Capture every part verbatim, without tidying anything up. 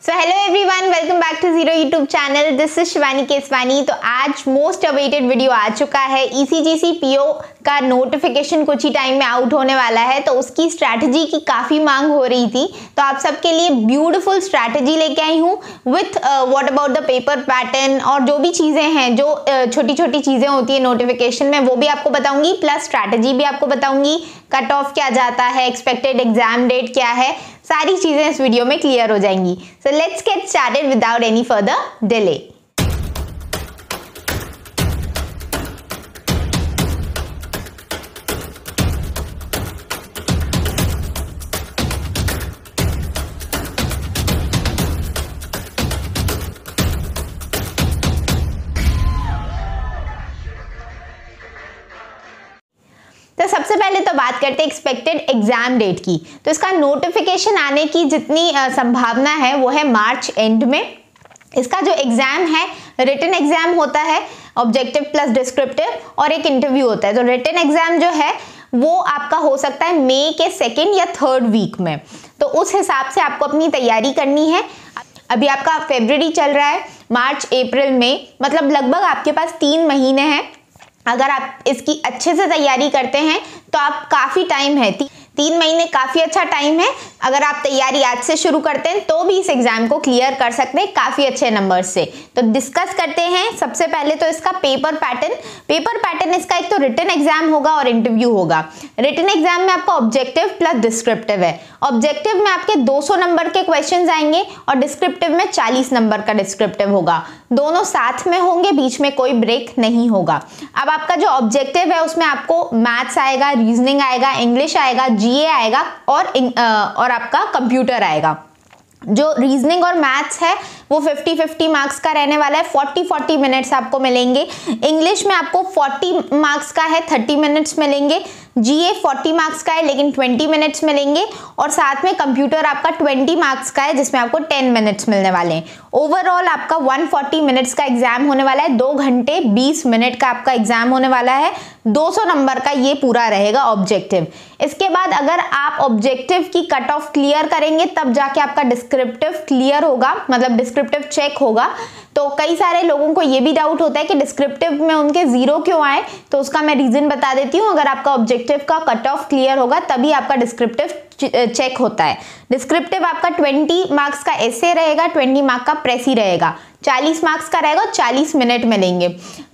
So hello everyone, welcome back to zero YouTube channel. This is Shivani Keswani. तो आज most awaited video आ चुका है। ECGC PO का notification कुछ ही टाइम में आउट होने वाला है, तो उसकी स्ट्रैटेजी की काफ़ी मांग हो रही थी। तो आप सबके लिए ब्यूटीफुल स्ट्रैटेजी लेके आई हूँ with what about the paper pattern, और जो भी चीज़ें हैं, जो छोटी छोटी चीज़ें होती है नोटिफिकेशन में, वो भी आपको बताऊंगी, प्लस स्ट्रैटेजी भी आपको बताऊंगी। कट ऑफ क्या जाता है, एक्सपेक्टेड एग्जाम डेट क्या है, सारी चीजें इस वीडियो में क्लियर हो जाएंगी। So let's get started without any further delay. तो सबसे पहले तो बात करते हैं एक्सपेक्टेड एग्जाम डेट की। तो इसका नोटिफिकेशन आने की जितनी संभावना है वो है मार्च एंड में। इसका जो एग्जाम है, रिटन एग्जाम होता है, ऑब्जेक्टिव प्लस डिस्क्रिप्टिव, और एक इंटरव्यू होता है। तो रिटन एग्जाम जो है वो आपका हो सकता है मई के सेकेंड या थर्ड वीक में। तो उस हिसाब से आपको अपनी तैयारी करनी है। अभी आपका फरवरी चल रहा है, मार्च अप्रैल मई, मतलब लगभग आपके पास तीन महीने हैं। अगर आप इसकी अच्छे से तैयारी करते हैं तो आप काफ़ी टाइम है, ती, तीन महीने काफ़ी अच्छा टाइम है। अगर आप तैयारी आज से शुरू करते हैं तो भी इस एग्जाम को क्लियर कर सकते हैं काफ़ी अच्छे नंबर से। तो डिस्कस करते हैं सबसे पहले तो इसका पेपर पैटर्न। पेपर पैटर्न इसका एक तो रिटन एग्जाम होगा और इंटरव्यू होगा। रिटन एग्जाम में आपका ऑब्जेक्टिव प्लस डिस्क्रिप्टिव है। ऑब्जेक्टिव में आपके दो सौ नंबर के क्वेश्चंस आएंगे और डिस्क्रिप्टिव में चालीस नंबर का डिस्क्रिप्टिव होगा। दोनों साथ में होंगे, बीच में कोई ब्रेक नहीं होगा। अब आपका जो ऑब्जेक्टिव है उसमें आपको मैथ्स आएगा, रीजनिंग आएगा, इंग्लिश आएगा, जीए आएगा और और आपका कंप्यूटर आएगा। जो रीजनिंग और मैथ्स है वो फिफ्टी फिफ्टी मार्क्स का रहने वाला है। फोर्टी फोर्टी मिनट्स आपको मिलेंगे। इंग्लिश में आपको फोर्टी मार्क्स का है, थर्टी मिनट्स मिलेंगे। जीए फोर्टी मार्क्स का है लेकिन ट्वेंटी मिनट्स मिलेंगे। और साथ में कंप्यूटर आपका ट्वेंटी मार्क्स का है जिसमें आपको टेन मिनट्स मिलने वाले हैं। ओवरऑल आपका वन फोर्टी मिनट्स का एग्जाम होने वाला है। दो घंटे बीस मिनट का आपका एग्जाम होने वाला है। दो सौ नंबर का ये पूरा रहेगा ऑब्जेक्टिव। इसके बाद अगर आप ऑब्जेक्टिव की कट ऑफ क्लियर करेंगे तब जाके आपका डिस्क्रिप्टिव क्लियर होगा, मतलब डिस्क्रिप्टिव चेक होगा। तो कई सारे लोगों को ये भी डाउट होता है कि डिस्क्रिप्टिव में उनके जीरो क्यों आए, तो उसका मैं रीजन बता देती हूँ। अगर आपका ऑब्जेक्टिव का कट ऑफ क्लियर होगा तभी आपका डिस्क्रिप्टिव चेक होता है। डिस्क्रिप्टिव आपका ट्वेंटी मार्क्स का एसे रहेगा, ट्वेंटी मार्क्स का प्रेसी रहेगा, चालीस मार्क्स का रहेगा, चालीस मिनट मिलेंगे।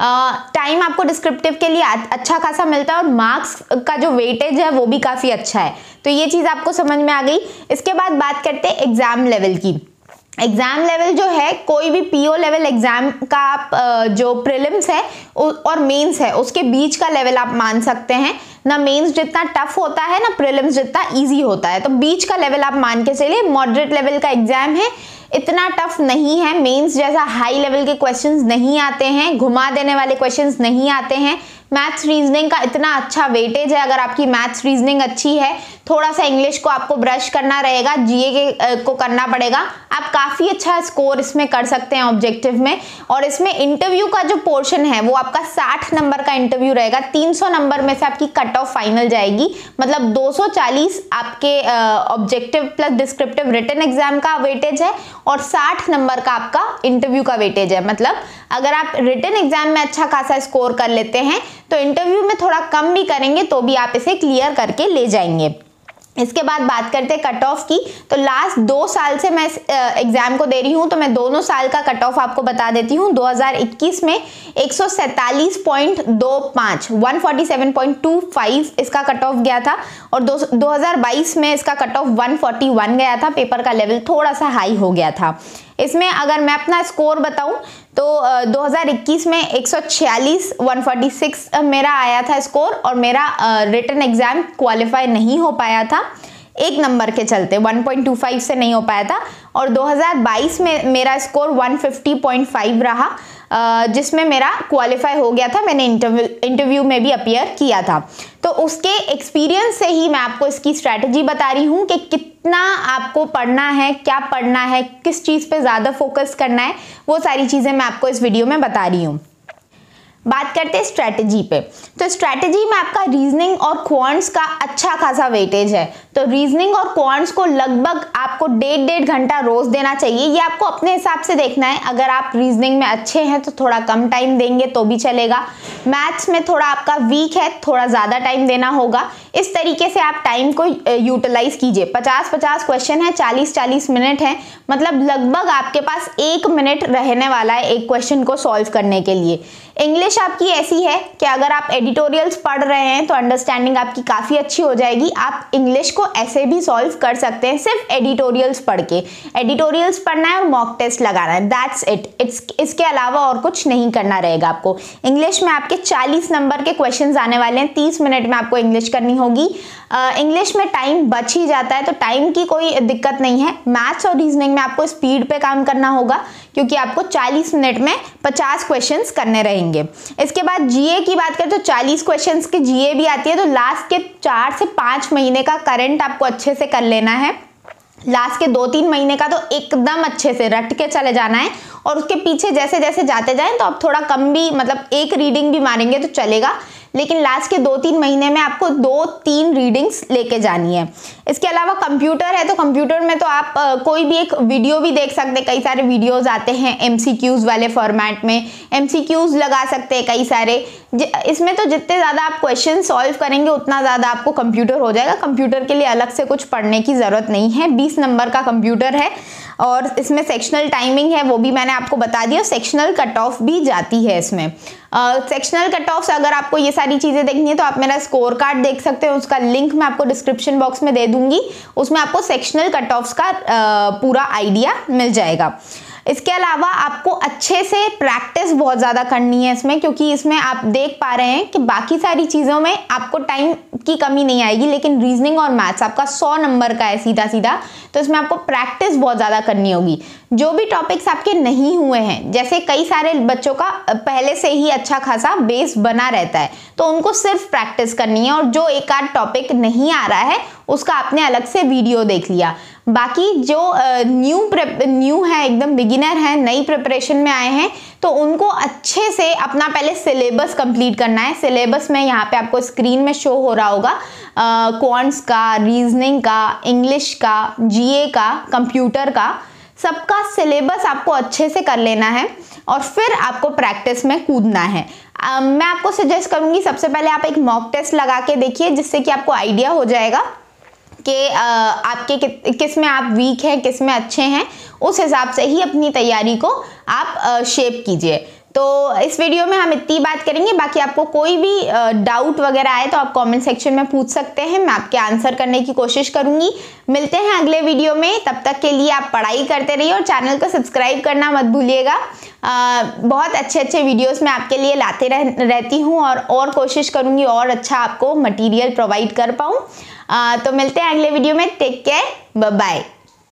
टाइम आपको डिस्क्रिप्टिव के लिए अच्छा खासा मिलता है और मार्क्स का जो वेटेज है वो भी काफ़ी अच्छा है। तो ये चीज़ आपको समझ में आ गई। इसके बाद बात करते हैं एग्जाम लेवल की। एग्जाम लेवल जो है, कोई भी पीओ लेवल एग्जाम का आप जो प्रीलिम्स है और मेंस है उसके बीच का लेवल आप मान सकते हैं। ना मेंस जितना टफ होता है ना प्रीलिम्स जितना इजी होता है, तो बीच का लेवल आप मान के चलिए। मॉडरेट लेवल का एग्जाम है, इतना टफ नहीं है। मेंस जैसा हाई लेवल के क्वेश्चंस नहीं आते हैं, घुमा देने वाले क्वेश्चंस नहीं आते हैं। मैथ्स रीजनिंग का इतना अच्छा वेटेज है। अगर आपकी मैथ्स रीजनिंग अच्छी है, थोड़ा सा इंग्लिश को आपको ब्रश करना रहेगा, जीए के को करना पड़ेगा, आप काफ़ी अच्छा स्कोर इसमें कर सकते हैं ऑब्जेक्टिव में। और इसमें इंटरव्यू का जो पोर्शन है वो आपका साठ नंबर का इंटरव्यू रहेगा। तीन सौ नंबर में से आपकी कट ऑफ फाइनल जाएगी, मतलब दो सौ चालीस आपके objective plus descriptive written exam का वेटेज है और साठ नंबर का आपका इंटरव्यू का वेटेज है। मतलब अगर आप रिटन एग्जाम में अच्छा खासा स्कोर कर लेते हैं तो इंटरव्यू में थोड़ा कम भी करेंगे तो भी आप इसे क्लियर करके ले जाएंगे। इसके बाद बात करते हैं कट ऑफ की। तो लास्ट दो साल से मैं एग्जाम को दे रही हूँ, तो मैं दोनों साल का कट ऑफ आपको बता देती हूँ। दो हज़ार इक्कीस में एक सौ सैंतालीस पॉइंट दो पाँच, एक सौ सैंतालीस पॉइंट दो पाँच इसका कट ऑफ गया था, और दो हज़ार बाईस में इसका कट ऑफ एक सौ इकतालीस गया था। पेपर का लेवल थोड़ा सा हाई हो गया था। इसमें अगर मैं अपना स्कोर बताऊं तो दो हज़ार इक्कीस में एक सौ छियालीस, एक सौ छियालीस मेरा आया था स्कोर, और मेरा रिटन एग्जाम क्वालिफाई नहीं हो पाया था एक नंबर के चलते, एक पॉइंट दो पाँच से नहीं हो पाया था। और दो हज़ार बाईस में मेरा स्कोर एक सौ पचास पॉइंट पाँच रहा, जिसमें मेरा क्वालिफाई हो गया था। मैंने इंटरव्यू इंटरव्यू में भी अपीयर किया था। तो उसके एक्सपीरियंस से ही मैं आपको इसकी स्ट्रैटेजी बता रही हूँ कि कितना आपको पढ़ना है, क्या पढ़ना है, किस चीज़ पे ज़्यादा फोकस करना है, वो सारी चीज़ें मैं आपको इस वीडियो में बता रही हूँ। बात करते हैं स्ट्रैटेजी पे। तो स्ट्रैटेजी में आपका रीजनिंग और क्वांट्स का अच्छा खासा वेटेज है। तो रीजनिंग और क्वांट्स को लगभग आपको डेढ़ डेढ़ घंटा रोज देना चाहिए। ये आपको अपने हिसाब से देखना है। अगर आप रीजनिंग में अच्छे हैं तो थोड़ा कम टाइम देंगे तो भी चलेगा। मैथ्स में थोड़ा आपका वीक है, थोड़ा ज़्यादा टाइम देना होगा। इस तरीके से आप टाइम को यूटिलाइज कीजिए। पचास पचास क्वेश्चन है, चालीस चालीस मिनट है, मतलब लगभग आपके पास एक मिनट रहने वाला है एक क्वेश्चन को सॉल्व करने के लिए। इंग्लिश आपकी ऐसी है कि अगर आप एडिटोरियल्स पढ़ रहे हैं तो अंडरस्टैंडिंग आपकी काफ़ी अच्छी हो जाएगी। आप इंग्लिश को ऐसे भी सॉल्व कर सकते हैं सिर्फ एडिटोरियल्स पढ़ के। एडिटोरियल्स पढ़ना है और मॉक टेस्ट लगाना है, दैट्स इट। इट्स इसके अलावा और कुछ नहीं करना रहेगा आपको। इंग्लिश में आपके चालीस नंबर के क्वेश्चंस आने वाले हैं, तीस मिनट में आपको इंग्लिश करनी होगी। इंग्लिश में टाइम बच ही जाता है तो टाइम की कोई दिक्कत नहीं है। मैथ्स और रीजनिंग में आपको स्पीड पे काम करना होगा क्योंकि आपको चालीस मिनट में पचास क्वेश्चंस करने रहेंगे। इसके बाद जीए की बात करें तो चालीस क्वेश्चंस की जीए भी आती है। तो लास्ट के चार से पाँच महीने का करंट आपको अच्छे से कर लेना है। लास्ट के दो तीन महीने का तो एकदम अच्छे से रट के चले जाना है और उसके पीछे जैसे जैसे जाते जाएं तो आप थोड़ा कम भी, मतलब एक रीडिंग भी मारेंगे तो चलेगा, लेकिन लास्ट के दो तीन महीने में आपको दो तीन रीडिंग्स लेके जानी है। इसके अलावा कंप्यूटर है तो कंप्यूटर में तो आप आ, कोई भी एक वीडियो भी देख सकते हैं। कई सारे वीडियोस आते हैं एमसीक्यूज वाले फॉर्मेट में, एमसीक्यूज लगा सकते हैं कई सारे। इसमें तो जितने ज़्यादा आप क्वेश्चन सॉल्व करेंगे उतना ज़्यादा आपको कंप्यूटर हो जाएगा। कंप्यूटर के लिए अलग से कुछ पढ़ने की ज़रूरत नहीं है। बीस नंबर का कंप्यूटर है और इसमें सेक्शनल टाइमिंग है, वो भी मैंने आपको बता दिया। सेक्शनल कट ऑफ भी जाती है इसमें। सेक्शनल कट ऑफ अगर आपको ये सारी चीज़ें देखनी है तो आप मेरा स्कोर कार्ड देख सकते हो, उसका लिंक मैं आपको डिस्क्रिप्शन बॉक्स में दे दूंगी। उसमें आपको सेक्शनल कट ऑफ्स का uh, पूरा आइडिया मिल जाएगा। इसके अलावा आपको अच्छे से प्रैक्टिस बहुत ज़्यादा करनी है इसमें, क्योंकि इसमें आप देख पा रहे हैं कि बाकी सारी चीज़ों में आपको टाइम की कमी नहीं आएगी, लेकिन रीजनिंग और मैथ्स आपका सौ नंबर का है सीधा सीधा, तो इसमें आपको प्रैक्टिस बहुत ज़्यादा करनी होगी। जो भी टॉपिक्स आपके नहीं हुए हैं, जैसे कई सारे बच्चों का पहले से ही अच्छा खासा बेस बना रहता है, तो उनको सिर्फ प्रैक्टिस करनी है। और जो एक आध टॉपिक नहीं आ रहा है उसका आपने अलग से वीडियो देख लिया। बाकी जो न्यू न्यू है, एकदम बिगिनर है, नई प्रिपरेशन में आए हैं, तो उनको अच्छे से अपना पहले सिलेबस कंप्लीट करना है। सिलेबस में यहाँ पे आपको स्क्रीन में शो हो रहा होगा क्वांट्स का, रीजनिंग का, इंग्लिश का, जीए का, कंप्यूटर का, सबका सिलेबस आपको अच्छे से कर लेना है और फिर आपको प्रैक्टिस में कूदना है। uh, मैं आपको सजेस्ट करूँगी सबसे पहले आप एक मॉक टेस्ट लगा के देखिए, जिससे कि आपको आइडिया हो जाएगा कि आपके कि, किस में आप वीक हैं, किस में अच्छे हैं। उस हिसाब से ही अपनी तैयारी को आप शेप कीजिए। तो इस वीडियो में हम इतनी बात करेंगे। बाकी आपको कोई भी डाउट वगैरह आए तो आप कमेंट सेक्शन में पूछ सकते हैं, मैं आपके आंसर करने की कोशिश करूंगी। मिलते हैं अगले वीडियो में, तब तक के लिए आप पढ़ाई करते रहिए और चैनल को सब्सक्राइब करना मत भूलिएगा। बहुत अच्छे अच्छे वीडियोस मैं आपके लिए लाते रह, रहती हूँ और और कोशिश करूँगी और अच्छा आपको मटीरियल प्रोवाइड कर पाऊँ। तो मिलते हैं अगले वीडियो में। Take care, bye bye.